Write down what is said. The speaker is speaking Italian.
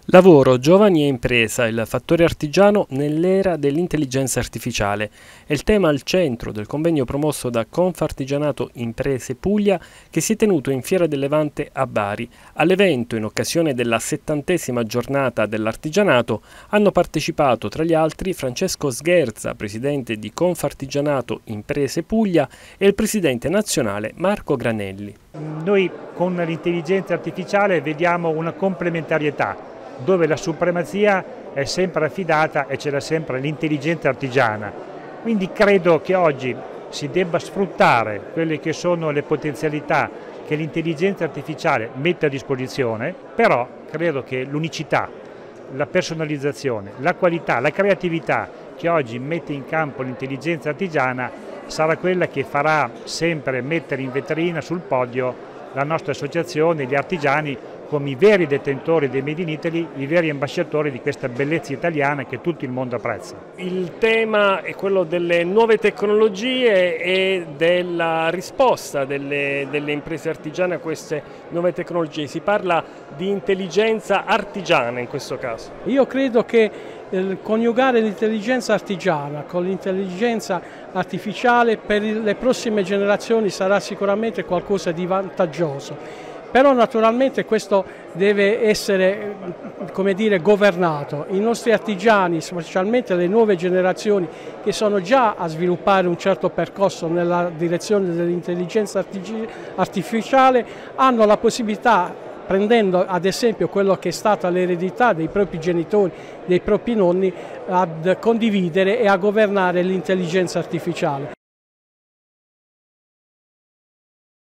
Lavoro, giovani e impresa, il fattore artigiano nell'era dell'intelligenza artificiale è il tema al centro del convegno promosso da Confartigianato Imprese Puglia che si è tenuto in Fiera del Levante a Bari. All'evento, in occasione della 70ª giornata dell'artigianato, hanno partecipato tra gli altri Francesco Sgherza, presidente di Confartigianato Imprese Puglia, e il presidente nazionale Marco Granelli. Noi con l'intelligenza artificiale vediamo una complementarietà, dove la supremazia è sempre affidata e c'è sempre l'intelligenza artigiana. Quindi credo che oggi si debba sfruttare quelle che sono le potenzialità che l'intelligenza artificiale mette a disposizione, però credo che l'unicità, la personalizzazione, la qualità, la creatività che oggi mette in campo l'intelligenza artigiana sarà quella che farà sempre mettere in vetrina sul podio la nostra associazione, gli artigiani, come i veri detentori del Made in Italy, i veri ambasciatori di questa bellezza italiana che tutto il mondo apprezza. Il tema è quello delle nuove tecnologie e della risposta delle imprese artigiane a queste nuove tecnologie. Si parla di intelligenza artigiana in questo caso. Io credo che coniugare l'intelligenza artigiana con l'intelligenza artificiale per le prossime generazioni sarà sicuramente qualcosa di vantaggioso. Però naturalmente questo deve essere, come dire, governato. I nostri artigiani, specialmente le nuove generazioni che sono già a sviluppare un certo percorso nella direzione dell'intelligenza artificiale, hanno la possibilità, prendendo ad esempio quello che è stata l'eredità dei propri genitori, dei propri nonni, a condividere e a governare l'intelligenza artificiale.